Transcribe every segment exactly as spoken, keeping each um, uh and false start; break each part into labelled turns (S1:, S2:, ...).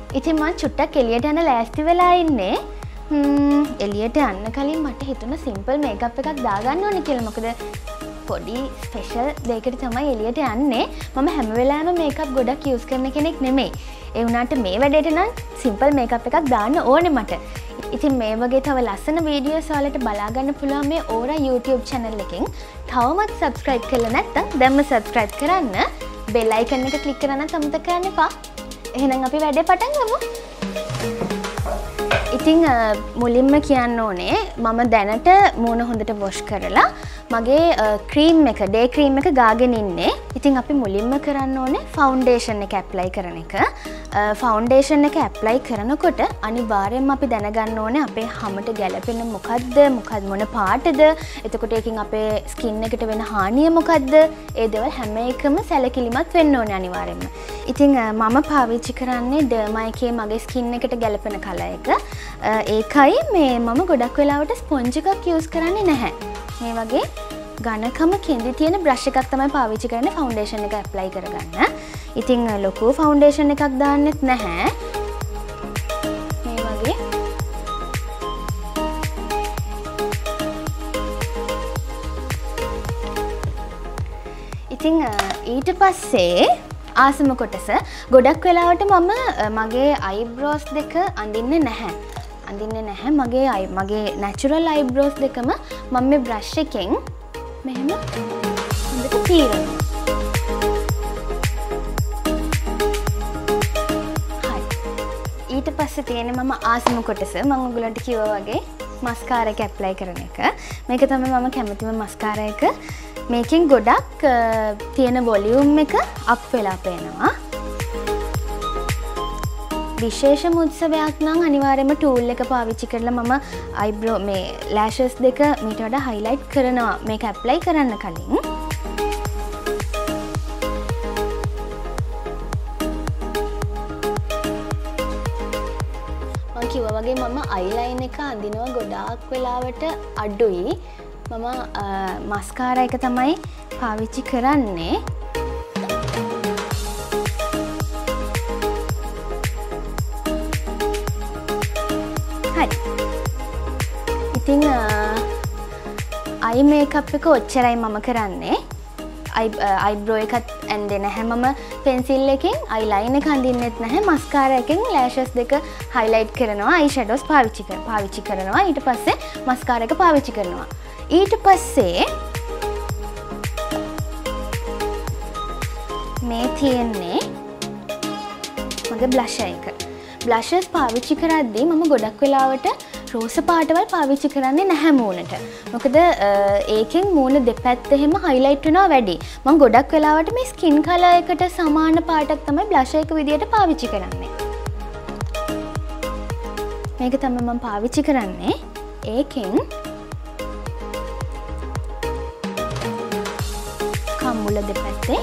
S1: ඉතින් මම චුට්ටක් එළියට යන ලෑස්ති වෙලා ඉන්නේ. හ්ම් එළියට යන්න කලින් මට හිතුණා සිම්පල් මේකප් එකක් දාගන්න ඕනේ කියලා. මොකද පොඩි ස්පෙෂල් දෙයකට තමයි එළියට යන්නේ. මම හැම වෙලාවෙම මේකප් ගොඩක් යූස් කරන කෙනෙක් නෙමෙයි. ඒ වුණාට මේ වැඩේට නම් සිම්පල් මේකප් එකක් දාන්න ඕනේ මට. ඉතින් මේ වගේ තව ලස්සන වීඩියෝස් වලට බලා ගන්න පුළුවන් මේ ඕරා YouTube channel එකෙන්. තවමත් subscribe කරලා නැත්නම් දැන්ම subscribe කරන්න. bell icon එක click කරන්න අමතක කරන්න එපා. එහෙනම් අපි වැඩේ පටන් ගමු. ඉතින් මුලින්ම කියන්න ඕනේ මම දැනට මූණ හොඳට wash කරලා මගේ ක්‍රීම් එක ඩේ ක්‍රීම් එක ගාගෙන ඉන්නේ. ඉතින් අපි මුලින්ම කරන්න ඕනේ ෆවුන්ඩේෂන් එක ඇප්ලයි කරන එක. ෆවුන්ඩේෂන් එක ඇප්ලයි කරනකොට අනිවාර්යයෙන්ම අපි දැනගන්න ඕනේ අපේ හමට ගැලපෙන මොකද්ද මොකද මොන පාටද. එතකොට ඒකෙන් අපේ ස්කින් එකට වෙන හානිය මොකද්ද? ඒ දේවල් හැම එකම සැලකිලිමත් වෙන්න ඕනේ අනිවාර්යයෙන්ම. ඉතින් මම පාවිච්චි කරන්නේ ඩර්මා එකේ මගේ ස්කින් එකට ගැලපෙන කලර් එක. ඒකයි මේ මම ගොඩක් වෙලාවට ස්පොන්ජ් එකක් යූස් කරන්නේ නැහැ. මේ වගේ ඝනකම කෙඳි තියෙන බ්‍රෂ් එකක් තමයි පාවිච්චි කරන්නේ ෆවුන්ඩේෂන් එක ඇප්ලයි කරගන්න. ඉතින් ලොකු ෆවුන්ඩේෂන් එකක් දාන්නෙත් නැහැ. මේ වගේ ඉතින් ඊට පස්සේ ආසම කොටස ගොඩක් වෙලාවට මම මගේ අයිබ්‍රෝස් දෙක අඳින්නේ නැහැ. අඳින්නේ නැහැ මගේ මගේ නැචරල් අයිබ්‍රෝස් දෙකම මම මේ බ්‍රෂ් එකෙන් මෙහෙම හොඳට පීරනවා. හරි. ඊට පස්සේ තියෙන්නේ මම ආසම කොටස මම ඔයගලන්ට කිව්වා වගේ මස්කාරා එක ඇප්ලයි කරන එක. මේක තමයි මම කැමතිම මස්කාරා එක. මේකෙන් ගොඩක් තියෙන වොලියුම් එක අප් වෙලා පේනවා. විශේෂම උත්සවයක් නම් අනිවාර්යයෙන්ම ටූල් එක පාවිච්චි කරලා මම අයිබ්‍රෝ මේ ලෑෂස් දෙක මීට වඩා හයිලයිට් කරනවා මේක ඇප්ලයි කරන්න කලින්. මම කිව්වා වගේ මම අයිලයින් එක අඳිනවා ගොඩාක් වෙලාවට අඩුයි. මම මස්කාරා එක තමයි පාවිච්චි කරන්නේ. හරි. ඉතින් අයි මේකප් එක ඔච්චරයි මම කරන්නේ. අයිබ්‍රෝ එකත් ඇඳෙන්නේ නැහැ මම පෙන්සිල් එකෙන්. අයිලයින් එක අඳින්නෙත් නැහැ. මස්කාරා එකෙන් ලෑෂස් දෙක හයිලයිට් කරනවා. අයි ෂැඩෝස් පාවිච්චි කර පාවිච්චි කරනවා. ඊට පස්සේ මස්කාරා එක පාවිච්චි කරනවා. ඊට පස්සේ මේ තියෙන්නේ මගේ බ්ලෂර් එක. බ්ලෂර්ස් පාවිච්චි කරද්දී මම ගොඩක් වෙලාවට රෝස පාටවල් පාවිච්චි කරන්නේ නැහැ මූණට. මොකද ඒකෙන් මූණ දෙපැත්ත එහෙම හයිලයිට් වෙනවා වැඩි. මම ගොඩක් වෙලාවට මේ ස්කින් කලර් එකට සමාන පාටක් තමයි බ්ලෂර් එක විදියට පාවිච්චි කරන්නේ. මේක තමයි මම පාවිච්චි කරන්නේ. ඒකෙන් කම්මුල දෙපැත්තේ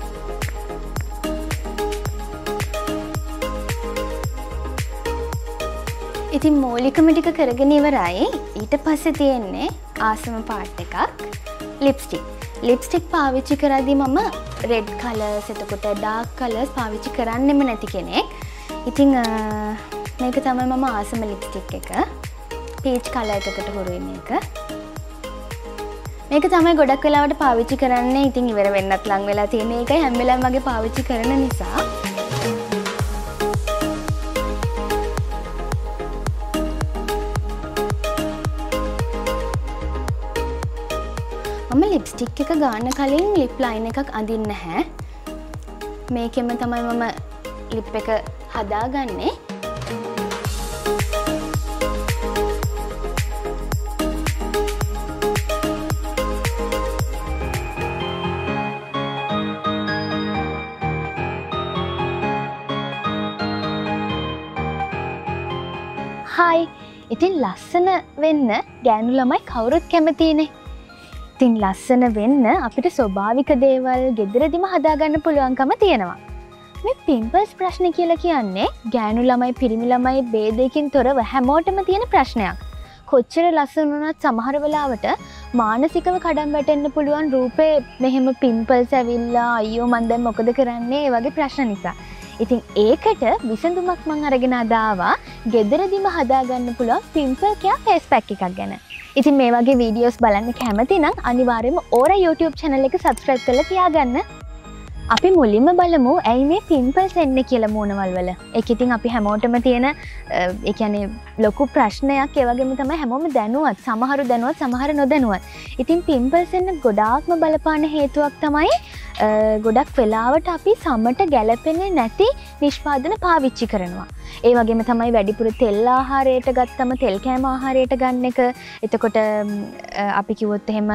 S1: ඉතින් මූලිකම ටික කරගෙන ඉවරයි. ඊට පස්සේ තියෙන්නේ ආසම පාට් එකක් ලිප්ස්ටික්. ලිප්ස්ටික් පාවිච්චි කරද්දී මම රෙඩ් කලර්ස් එතකොට ඩාර්ක් කලර්ස් පාවිච්චි කරන්නෙම නැති කෙනෙක්. ඉතින් මේක තමයි මම ආසම ලිප්ස්ටික් එක. පීච් කලර් එකකට හුරුයි මේක. මේක තමයි ගොඩක් වෙලාවට පාවිච්චි කරන්නේ. ඉතින් ඉවර වෙන්නත් ලං වෙලා තියෙන එකයි හැම වෙලාවෙම මගේ පාවිච්චි කරන නිසා. මම ලිප්ස්ටික් එක ගන්න කලින් ලිප් ලයින් එකක් අඳින්නේ නැහැ. මේකෙම තමයි මම ලිප් එක හදාගන්නේ. හායි. ඉතින් ලස්සන වෙන්න ගෑනු ළමයි කවුරුත් කැමතිනේ. ඉතින් ලස්සන වෙන්න අපිට ස්වභාවික දේවල් ගෙදරදිම හදාගන්න පුළුවන්කම තියෙනවා. මේ පිම්පල්ස් ප්‍රශ්නේ කියලා කියන්නේ ගෑනු ළමයි පිරිමි ළමයි ભેදයකින් තොරව හැමෝටම තියෙන ප්‍රශ්නයක්. කොච්චර ලස්සන වුණත් සමහර වෙලාවට මානසිකව කඩම් වැටෙන්න පුළුවන් රූපේ මෙහෙම පිම්පල්ස් ඇවිල්ලා අයියෝ මන් දැන් මොකද කරන්නේ ඒ වගේ ප්‍රශ්න නිසා. ඉතින් ඒකට විසඳුමක් මම අරගෙන ආවා ගෙදරදිම හදාගන්න පුළුවන් පිම්පල් කෙයා ෆේස් පැක් එකක් ගැන. ඉතින් මේ වගේ වීඩියෝස් බලන්න කැමති නම් අනිවාර්යයෙන්ම ඕරා YouTube channel එක subscribe කරලා තියාගන්න. අපි මුලින්ම බලමු ඇයි මේ පිම්පල්ස් එන්නේ කියලා මූණවල් වල. ඒක ඉතින් අපි හැමෝටම තියෙන ඒ කියන්නේ ලොකු ප්‍රශ්නයක්. ඒ වගේම තමයි හැමෝම දැනුවත්. සමහරු දැනුවත්, සමහර නොදැනුවත්. ඉතින් පිම්පල්ස් එන්න ගොඩාක්ම බලපාන හේතුවක් තමයි ගොඩක් වෙලාවට අපි සමට ගැලපෙන්නේ නැති නිෂ්පාදන පාවිච්චි කරනවා. ඒ වගේම තමයි වැඩිපුර තෙල් ආහාරයට ගත්තම තෙල් කෑම ආහාරයට ගන්න එක. එතකොට අපි කිව්වොත් එහෙම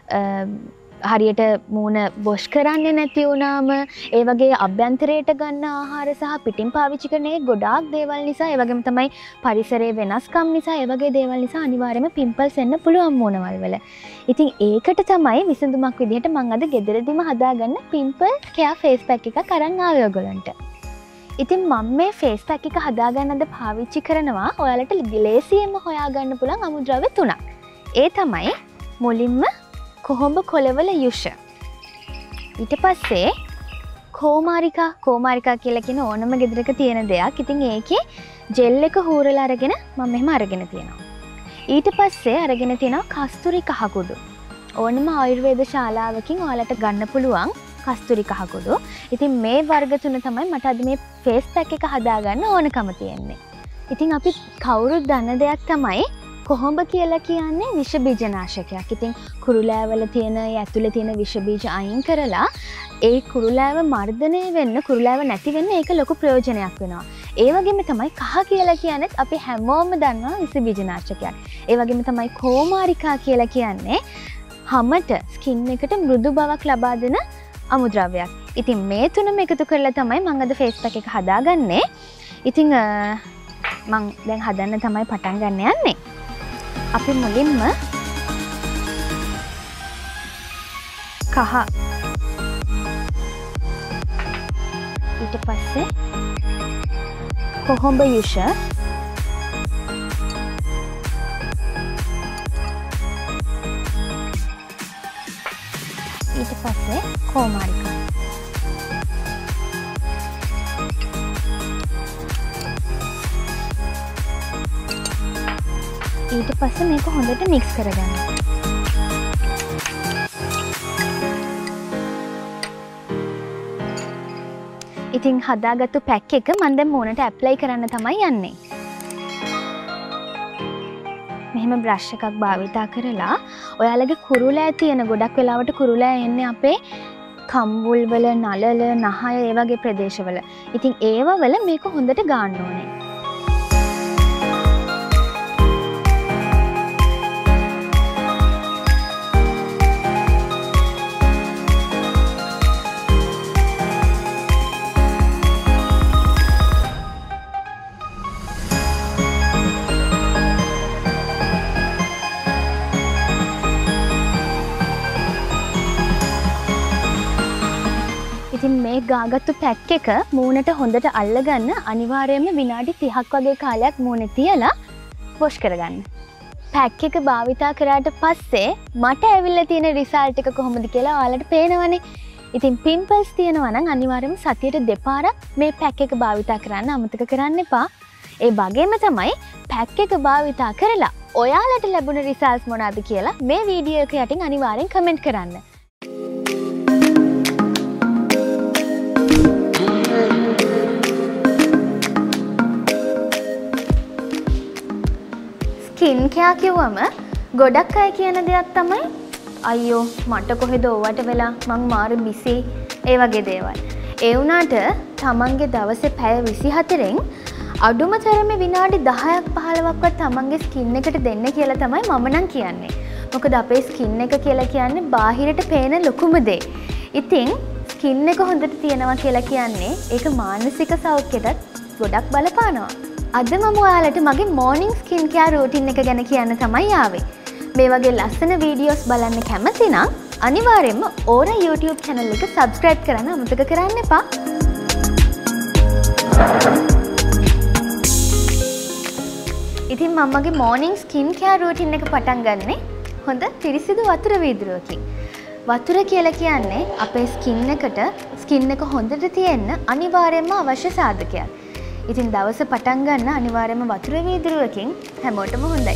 S1: හරියට මූණ වොෂ් කරන්නේ නැති වුණාම ඒ වගේ අභ්‍යන්තරයට ගන්න ආහාර සහ පිටින් පාවිච්චි කරන ඒ ගොඩාක් දේවල් නිසා ඒ වගේම තමයි පරිසරයේ වෙනස්කම් නිසා ඒ වගේ දේවල් නිසා අනිවාර්යයෙන්ම පිම්පල්ස් එන්න පුළුවන් මූණවල් වල. ඉතින් ඒකට තමයි විසඳුමක් විදිහට මම අද ගෙදරදීම හදාගන්න පිම්පල් කෙයා ෆේස් පැක් එකක් අරන් ආවේ ඔයගොල්ලන්ට. ඉතින් මම මේ ෆේස් පැක් එක හදාගන්න අද පාවිච්චි කරනවා ඔයාලට ලේසියෙන්ම හොයාගන්න පුළුවන් අමුද්‍රව්‍ය තුනක්. ඒ තමයි මුලින්ම කොහොඹ කොළවල යුෂ. ඊට පස්සේ කෝමාරිකා කෝමාරිකා කියලා කියන ඕනම ගෙදරක තියෙන දෙයක්. ඉතින් ඒකේ ජෙල් එක හූරලා අරගෙන මම මෙහෙම අරගෙන තියෙනවා. ඊට පස්සේ අරගෙන තියෙනවා කස්තුරි කහකුඩු. ඕනම ආයුර්වේද ශාලාවකින් ඔයාලට ගන්න පුළුවන් කස්තුරි කහකුඩු. ඉතින් මේ වර්ග තුන තමයි මට අද මේ ෆේස් පැක් එක හදාගන්න ඕනකම තියෙන්නේ. ඉතින් අපි කවුරුත් දන්න දෙයක් තමයි කොහොඹ කියලා කියන්නේ විෂ බීජනාශකයක්. ඉතින් කුරුලෑවල තියෙන ඒ ඇතුලේ තියෙන විෂ බීජ අයින් කරලා ඒ කුරුලෑව මර්ධනය වෙන්න, කුරුලෑව නැති වෙන්න ඒක ලොකු ප්‍රයෝජනයක් වෙනවා. ඒ වගේම තමයි කහ කියලා කියන්නේත් අපි හැමෝම දන්නවා විෂ බීජනාශකයක්. ඒ වගේම තමයි කෝමාරිකා කියලා කියන්නේ හැමත ස්කින් එකට මෘදු බවක් ලබා දෙන අමුද්‍රව්‍යයක්. ඉතින් මේ තුනම එකතු කරලා තමයි මම අද ෆේස් පැක් එක හදාගන්නේ. ඉතින් මම දැන් හදන්න තමයි පටන් ගන්න යන්නේ. අපි මුලින්ම කහ ඊට පස්සේ කොහොඹ යුෂ ඊට පස්සේ කෝමාරිකා ඊට පස්සේ මේක හොඳට මික්ස් කරගන්න. ඉතින් හදාගත්තු පැක් එක මම දැන් මූණට ඇප්ලයි කරන්න තමයි යන්නේ. මෙහෙම බ්‍රෂ් එකක් භාවිතා කරලා ඔයාලගේ කුරුලෑ තියෙන ගොඩක් වෙලාවට කුරුලෑ එන්නේ අපේ කම්බුල් වල, නලල, නහය ඒ වගේ ප්‍රදේශවල. ඉතින් ඒව වල මේක හොඳට ගාන්න ඕනේ. ඉතින් මේ ගාගත්තු පැක් එක මූණට හොඳට අල්ලගන්න අනිවාර්යයෙන්ම විනාඩි තිහක් වගේ කාලයක් මූණේ තියලා වොෂ් කරගන්න. පැක් එක භාවිතා කරාට පස්සේ මට ඇවිල්ලා තියෙන රිසල්ට් එක කොහොමද කියලා ඔයාලට පේනවනේ. ඉතින් පිම්පල්ස් තියෙනවා නම් අනිවාර්යයෙන්ම සතියට දෙපාරක් මේ පැක් එක භාවිතා කරන්න අමතක කරන්න එපා. ඒ වගේම තමයි පැක් එක භාවිතා කරලා ඔයාලට ලැබුණ රිසල්ට්ස් මොනවාද කියලා මේ වීඩියෝ එක යටින් අනිවාර්යෙන් කමෙන්ට් කරන්න. ස්කින් කෙයා කිව්වම ගොඩක් අය කියන දෙයක් තමයි අයියෝ මට කොහෙද ඕවට වෙලා මං මාර බිසි ඒ වගේ දේවල්. ඒ වුණාට තමන්ගේ දවසේ පැය විසිහතරෙන් අඩුම තරමේ විනාඩි දහයක් පහළොවක්වත් තමන්ගේ ස්කින් එකට දෙන්න කියලා තමයි මම නම් කියන්නේ. මොකද අපේ ස්කින් එක කියලා කියන්නේ බාහිරට පේන ලොකුම දේ. ඉතින් ස්කින් එක හොඳට තියෙනවා කියලා කියන්නේ ඒක මානසික සෞඛ්‍යයටත් ගොඩක් බලපානවා. අද මම ඔයාලට මගේ මෝර්නිං ස්කින් කෙයාර් රූටින් එක ගැන කියන්න තමයි ආවේ. මේ වගේ ලස්සන වීඩියෝස් බලන්න කැමති නම් අනිවාර්යයෙන්ම ඕරා YouTube channel එක subscribe කරන්න අමතක කරන්න එපා. ඉතින් මම මගේ මෝර්නිං ස්කින් කෙයාර් රූටින් එක පටන් ගන්නේ හොඳ පිරිසිදු වතුර වීදුරුවකින්. වතුර කියලා කියන්නේ අපේ ස්කින් එකට ස්කින් එක හොඳට තියෙන්න අනිවාර්යයෙන්ම අවශ්‍ය සාධකයක්. ඉතින් දවස පටන් ගන්න අනිවාර්යයෙන්ම වතුර වීදුරුවකින් හැමෝටම හොඳයි.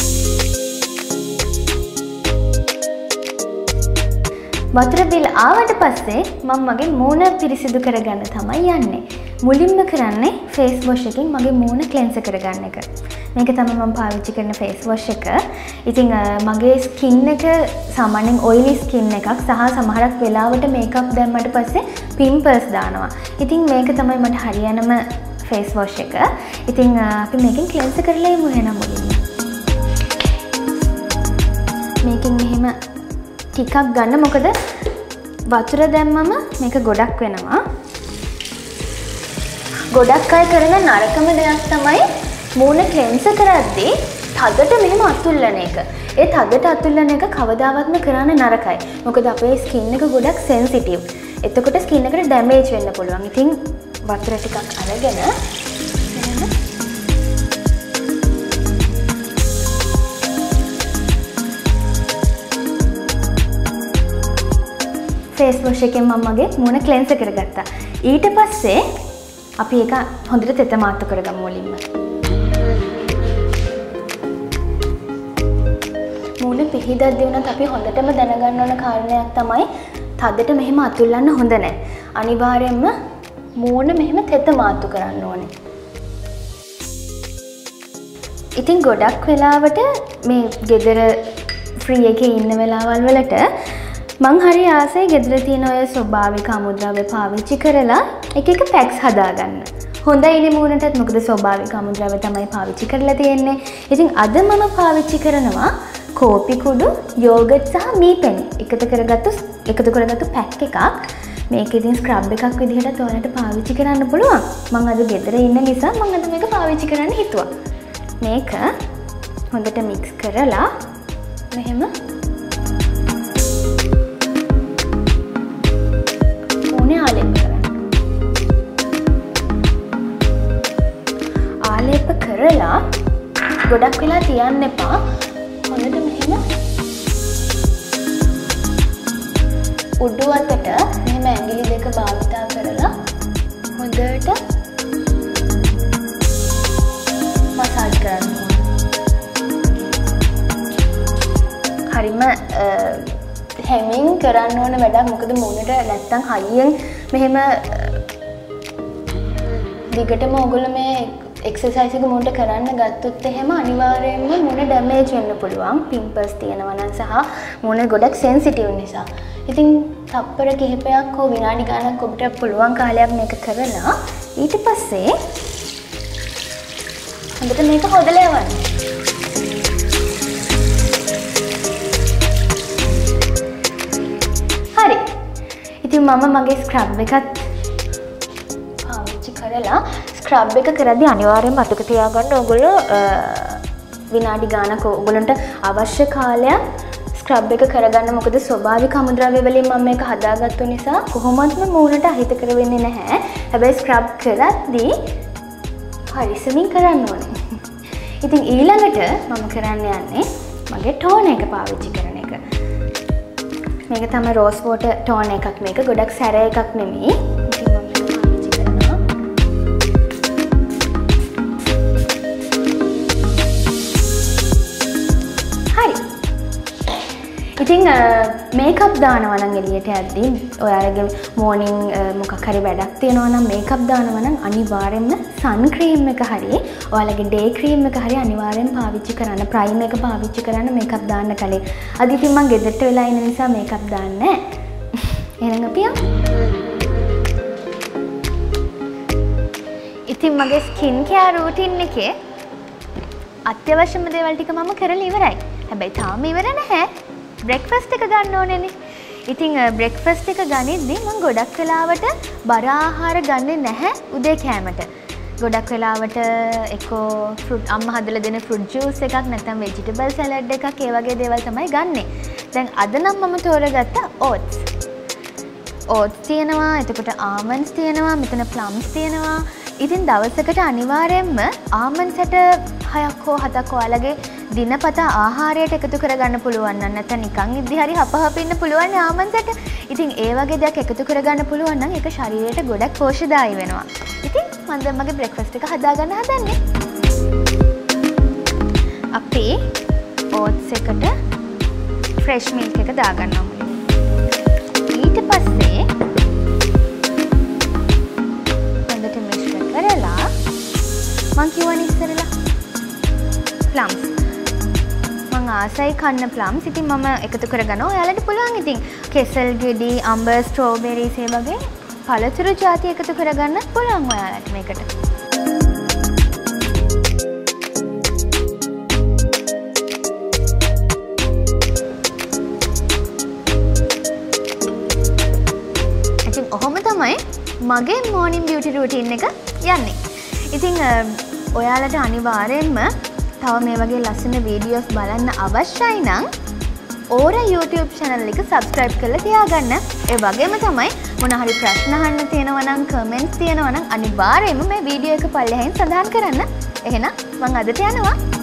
S1: වතුර බිල් ආවට පස්සේ මම මගේ මූණ පිරිසිදු කරගන්න තමයි යන්නේ. මුලින්ම කරන්නේ ෆේස් වොෂ් එකෙන් මගේ මූණ ක්ලෙන්සර් කරගන්න එක. මේක තමයි මම පාවිච්චි කරන ෆේස් වොෂ් එක. ඉතින් මගේ ස්කින් එක සාමාන්‍යයෙන් ඔයිලි ස්කින් එකක් සහ සමහරක් වෙලාවට මේකප් දැම්මට පස්සේ පිම්පල්ස් දානවා. ඉතින් මේක තමයි මට හරියනම ෆේස් වොෂ් එක. ඉතින් අපි මේකෙන් ක්ලෙන්සර් කරලා යමු එහෙනම් මුලින්ම. මේකෙන් මෙහෙම ටිකක් ගන්න මොකද වතුර දැම්මම මේක ගොඩක් වෙනවා. ගොඩක් අය කරන නරකම දෙයක් තමයි මූණ ක්ලෙන්සර් කරද්දී තදට මෙහෙම අතුල්ලන එක. ඒ තදට අතුල්ලන එක කවදාවත්ම කරන්න නරකයි. මොකද අපේ ස්කින් එක ගොඩක් සෙන්සිටිව්. එතකොට ස්කින් එකට ඩැමේජ් වෙන්න පුළුවන්. ඉතින් වතුර ටිකක් අරගෙන ෆේස් වොෂ් එකෙන් මම මගේ මූණ ක්ලෙන්සර් කරගත්තා. ඊට පස්සේ අපි ඒක හොඳට තෙත මාත්තු කරගමු මුලින්ම. මූණ පිහිදද්දී වුණත් අපි හොඳටම දැනගන්න ඕන කාරණයක් තමයි තදට මෙහෙම අතුල්ලන්න හොඳ නැහැ. අනිවාර්යයෙන්ම මූණ මෙහෙම තෙත මාත්තු කරන්න ඕනේ. ඉතින් ගොඩක් වෙලාවට මේ ගෙදර ෆ්‍රී එකේ ඉන්න වෙලාවල් වලට මං හරි ආසයි ගෙදර තියෙන ඔය ස්වභාවික අමුද්‍රව්‍ය පාවිච්චි කරලා එක එක පැක්ස් හදාගන්න. හොඳයිනේ මූණටත් මොකද ස්වභාවික අමුද්‍රව්‍ය තමයි පාවිච්චි කරලා තියෙන්නේ. ඉතින් අද මම පාවිච්චි කරනවා කෝපි කුඩු, යෝගට් සහ මී පැණි එකතු කරගත්තු එකතු කරගත්තු පැක් එකක්. මේක ඉතින් ස්ක්‍රබ් එකක් විදිහට ඔයාලට පාවිච්චි කරන්න පුළුවන්. මං අද ගෙදර ඉන්න නිසා මං අද මේක පාවිච්චි කරන්න හිතුවා. මේක හොඳට මික්ස් කරලා මෙහෙම ආලේප කරන්න. ආලේප කරලා ගොඩක් වෙලා තියන්න එපා. හොඳට මෙහෙම උඩු අතට මෙහෙම ඇඟිලි දෙක භාවිතා කරලා හොඳට මසාජ් කරන්න ඕනේ. හරිම හැමින් කරන්න ඕන වැඩක්. මොකද මූණට නැත්තම් හයියෙන් මෙහෙම දිගටම ඔයගොල්ලෝ මේ එක්සර්සයිස් එක මූණට කරන්න ගත්තොත් එහෙම අනිවාර්යයෙන්ම මූණ ඩැමේජ් වෙන්න පුළුවන්. පිම්පල්ස් තියෙනවා නම් සහ මූණ ගොඩක් සෙන්සිටිව් නිසා. ඉතින් තප්පර කිහිපයක් හෝ විනාඩි ගාණක් ඔබට පුළුවන් කාලයක් මේක කරලා ඊට පස්සේ හොඳට මේක හොදලා යවන්න. හරි. ඉතින් මම මගේ ස්ක්‍රබ් එකත් පාවිච්චි කරලා ස්ක්‍රබ් එක කරද්දී අනිවාර්යෙන්ම අතක තියාගන්න ඕගොල්ලෝ විනාඩි ගානක් ඕගොල්ලන්ට අවශ්‍ය කාලයක් ස්ක්‍රබ් එක කරගන්න. මොකද ස්වභාවික අමුද්‍රව්‍ය වලින් මම මේක හදාගත්තු නිසා කොහොමත්ම මූණට අහිතකර වෙන්නේ නැහැ. හැබැයි ස්ක්‍රබ් කරද්දී පරිස්සමින් කරන්න ඕනේ. ඉතින් ඊළඟට මම කරන්න යන්නේ මගේ ටෝන එක පාවිච්චි කරන එක. මේක තමයි රෝස් වෝටර් ටෝන එකක්. මේක ගොඩක් සැර එකක් නෙමෙයි. ඉතින් මම මේක පාවිච්චි කරනවා. හරි. ඉතින් මේකප් දානවා නම් එළියට යද්දී ඔයාලගේ මෝර්නින් මොකක් හරි වැඩක් තියෙනවා නම් මේකප් දානවා නම් අනිවාර්යෙන්ම සන් ක්‍රීම් එක හරි ඔයාලගේ ඩේ ක්‍රීම් එක හරි අනිවාර්යෙන් පාවිච්චි කරන්න. ප්‍රයිම් එක පාවිච්චි කරන්න මේකප් දාන්න කලින්. අද ඉතින් මම ගෙදරට වෙලා ඉන්න නිසා මේකප් දාන්නේ නැහැ. එහෙනම් අපි යමු. ඉතින් මගේ ස්කින් කෙයාර් රූටින් එකේ අත්‍යවශ්‍යම දේවල් ටික මම කරලා ඉවරයි. හැබැයි තාම ඉවර නැහැ. බ්‍රෙක්ෆාස්ට් එක ගන්න ඕනේනේ. ඉතින් බ්‍රෙක්ෆාස්ට් එක ගනිද්දී මම ගොඩක් වෙලාවට බර ආහාර ගන්නෙ නැහැ උදේ කෑමට. ගොඩක් වෙලාවට එක්කෝ ෆෘට් අම්මා හදලා දෙන ෆෘට් ජූස් එකක් නැත්නම් වෙජිටබල් සලාඩ් එකක් ඒ වගේ දේවල් තමයි ගන්නෙ. දැන් අද නම් මම තෝරගත්ත ඕට්ස්. ඕට්ස් තියෙනවා, එතකොට ආමන්ඩ්ස් තියෙනවා, මෙතන ප්ලම්ස් තියෙනවා. ඉතින් දවසකට අනිවාර්යයෙන්ම ආමන්ඩ්ස් ඇට හයක් හෝ හතක් ඔයාලගේ දිනපතා ආහාරයට එකතු කරගන්න පුළුවන් නම් නැත්නම් නිකන් ඉද්දි හරි හපහප ඉන්න පුළුවන් ආමන්තට. ඉතින් ඒ වගේ දෙයක් එකතු කරගන්න පුළුවන් නම් ඒක ශරීරයට ගොඩක් පෝෂ්‍යදායී වෙනවා. ඉතින් මම දැන් මගේ බ්‍රෙක්ෆාස්ට් එක හදාගන්න හදන්නේ. අපි ඕට්ස් එකට ෆ්‍රෙෂ් මිල්ක් එක දාගන්නවා. ඊට පස්සේ හොඳට මිශ්‍ර කරලා මං කියවනේ ඉස්සරලා ප්ලම්ස් මං ආසයි කන්න ප්ලම්ස්. ඉතින් මම එකතු කරගන්නවා. ඔයාලට පුළුවන් ඉතින් කෙසල් ගෙඩි, අඹ, ස්ට්‍රෝබෙරිස් ඒ වගේ පළතුරු ಜಾති එකතු කරගන්න පුළුවන් ඔයාලට මේකට. ඉතින් ඔහොම තමයි මගේ මෝර්නින් බියුටි රූටින් එක යන්නේ. ඉතින් ඔයාලට අනිවාර්යෙන්ම තව මේ වගේ ලස්සන වීඩියෝස් බලන්න අවශ්‍යයි නම් ඕරා YouTube channel එක subscribe කරලා තියාගන්න. ඒ වගේම තමයි මොන හරි ප්‍රශ්න අහන්න තියෙනවා නම් comments තියෙනවා නම් අනිවාර්යයෙන්ම මේ වීඩියෝ එක පල්ලෙහින් සඳහන් කරන්න. එහෙනම් මම අදට යනවා.